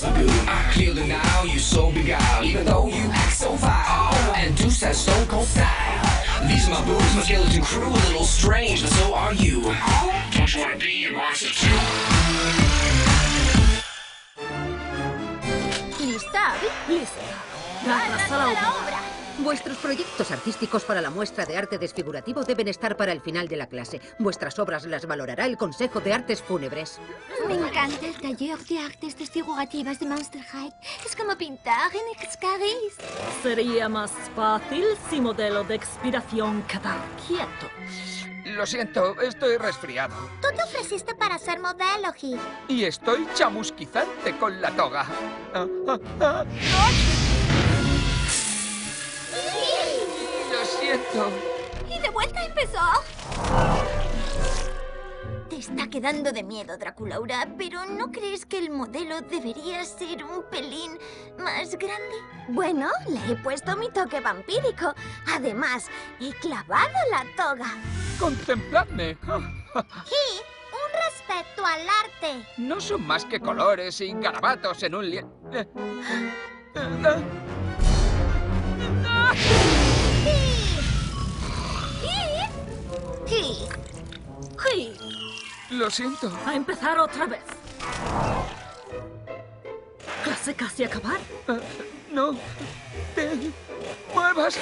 so good. I clear the now, you so beguiled. Even though you act so vile. And Deuce has stone cold style. These are my boobs, my skeleton crew. A little strange, but so are you. Don't you wanna be in Monster too? ¿Lista, Abby? Lista. Garras a la obra. Vuestros proyectos artísticos para la muestra de arte desfigurativo deben estar para el final de la clase. Vuestras obras las valorará el Consejo de Artes Fúnebres. Me encanta el taller de artes desfigurativas de Monster High. Es como pintar en Excaris. Sería más fácil si modelo de expiración quedar quieto. Lo siento, estoy resfriado. Tú te ofreciste para ser modelo, Heath. Y estoy chamusquizante con la toga. Lo siento. Y de vuelta empezó. Te está quedando de miedo, Draculaura, pero ¿no crees que el modelo debería ser un pelín más grande? Bueno, le he puesto mi toque vampírico. Además, he clavado la toga. Contempladme. Heath, un respeto al arte. No son más que colores y garabatos en un Heath. ¡Hey! Lo siento. A empezar otra vez. Clase casi acabar. No te muevas.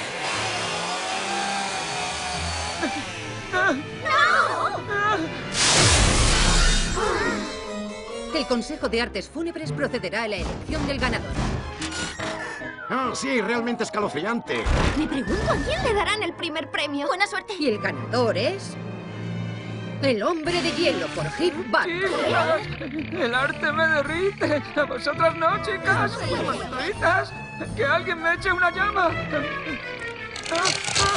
El Consejo de Artes Fúnebres procederá a la elección del ganador. Oh, sí, realmente escalofriante. Me pregunto a quién le darán el primer premio. Buena suerte. Y el ganador es... El Hombre de Hielo por Heath Barton. Chicas, el arte me derrite. A vosotras no, chicas. Monstruitas. Que alguien me eche una llama.